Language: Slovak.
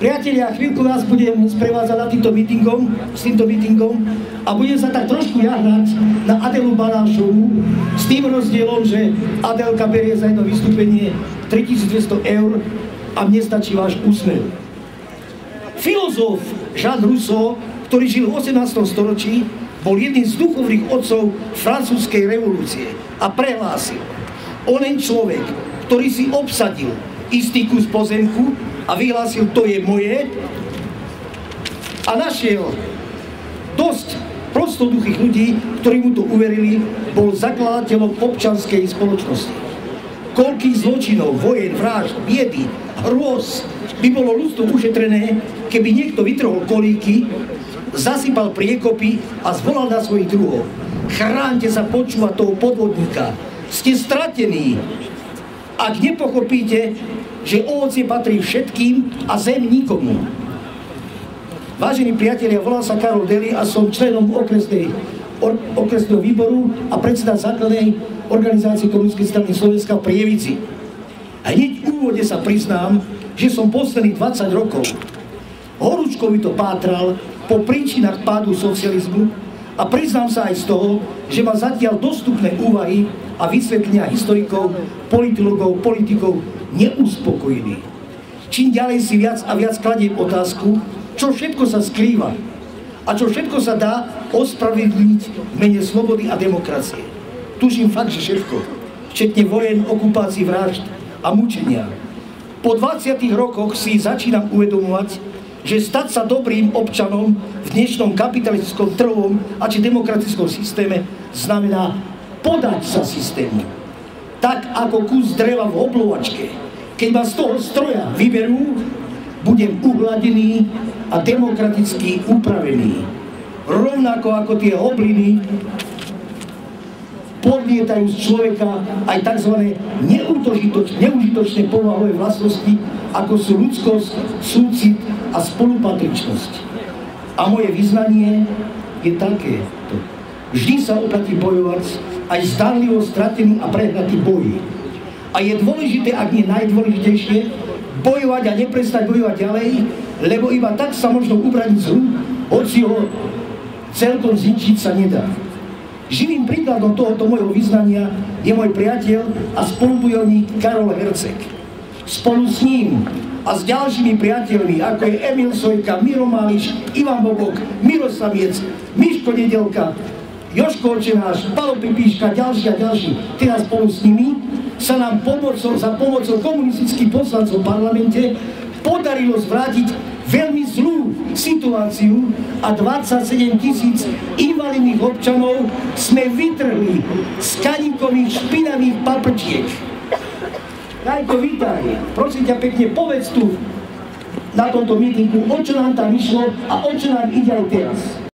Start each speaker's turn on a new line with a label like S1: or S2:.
S1: Priatelia, chvíľku vás budem sprevádzať na s týmto meetingom a budem sa tak trošku jahrať na Adelu Balášovu s tým rozdielom, že Adelka berie za jedno vystúpenie 3200 € a mne stačí váš úsmev. Filozof Jean Rousseau, ktorý žil v 18. storočí, bol jedným z duchovných otcov francúzskej revolúcie a prehlásil: onen človek, ktorý si obsadil istý kus pozemku a vyhlásil, to je moje, a našiel dosť prostoduchých ľudí, ktorí mu to uverili, bol zakladateľom občianskej spoločnosti. Koľkých zločinov, vojen, vražd, biedy, hrôz by bolo ľudstvo ušetrené, keby niekto vytrhol kolíky, zasypal priekopy a zvolal na svojich druhov: chránte sa počúvať toho podvodníka, ste stratení, ak nepochopíte, že ovocie patrí všetkým a zem nikomu. Vážení priatelia, volám sa Karol Deli a som členom okresného výboru a predseda základnej organizácie Komunistickej strany Slovenska v Prievidzi. A hneď v úvode sa priznám, že som posledných 20 rokov horúčkovito pátral po príčinách pádu socializmu a priznám sa aj z toho, že ma zatiaľ dostupné úvahy a vysvetlenia historikov, politologov, politikov neuspokojili. Čím ďalej si viac a viac kladiem otázku, čo všetko sa skrýva a čo všetko sa dá ospravedlniť v mene slobody a demokracie. Tuším fakt, že všetko, včetne vojen, okupácií, vražd a mučenia. Po 20 rokoch si začínam uvedomovať, že stať sa dobrým občanom v dnešnom kapitalistickom, trhovom a či demokratickom systéme znamená podať sa systému. Tak ako kus dreva v oblovačke. Keď ma z toho stroja vyberú, budem uhladený a demokraticky upravený. Rovnako ako tie hobliny podlietajú z človeka aj tzv. Neužitočné povahové vlastnosti, ako sú ľudskosť, súcit a spolupatričnosť. A moje vyznanie je takéto: vždy sa oplatí bojovať aj zdanlivo stratený a prehnatý boj. A je dôležité, ak nie najdôležitejšie, bojovať a neprestať bojovať ďalej, lebo iba tak sa možno ubraniť z rúk, hoci ho celkom zničiť sa nedá. Živým príkladom tohoto môjho vyznania je môj priateľ a spolubojovník Karol Herceg. Spolu s ním a s ďalšími priateľmi, ako je Emil Sojka, Miro Mališ, Ivan Bobok, Miro Samiec, Miško Nedelka, Jožko Očenáš, Palo Pipíška, ďalší a ďalší, teda spolu s nimi sa nám za pomocou komunistických poslancov v parlamente podarilo zvrátiť veľmi zlú situáciu a 27 000 invalidných občanov sme vytrhli z kaníkových špinavých paprčiek. Rajko, vítaj. Prosím ťa pekne, povedz tu na tomto mítingu, o čo nám tam išlo a o čo nám ide aj teraz.